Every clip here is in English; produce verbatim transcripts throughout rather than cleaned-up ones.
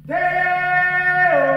Day-o,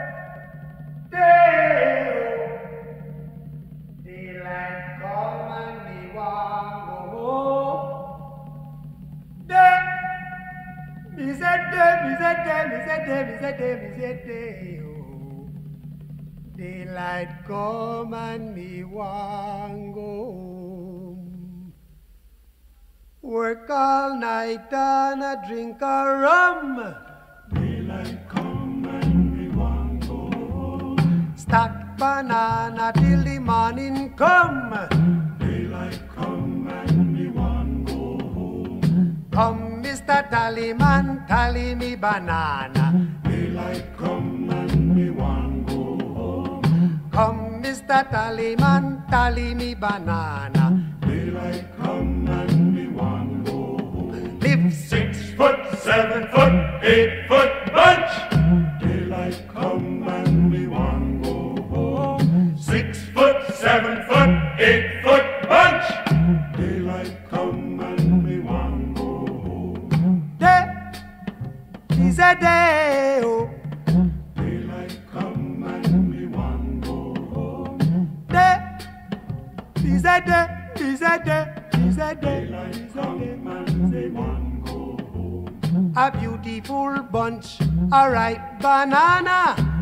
day-o, daylight come and me want go home. Day, me say day, me say day, me say day, me say day, me say day-o. Daylight come and me want go home. Work all night and a drink a rum. Daylight come and we want go home. Stack banana till the morning come. Daylight come and we want go home. Come, Mister Tallyman, tally me banana. Daylight come and we want go home. Come, Mister Tallyman, tally me banana. Daylight come and we want go home. Live Six foot, seven foot, eight foot bunch. Daylight come and we want go home. Six foot, seven foot, eight foot bunch. Daylight come and we want go home. day is a day. Oh. Daylight come and we want go home. Day is a day, is a day, is a day, Daylight is a come day. and we want go home. A beautiful bunch, a ripe banana.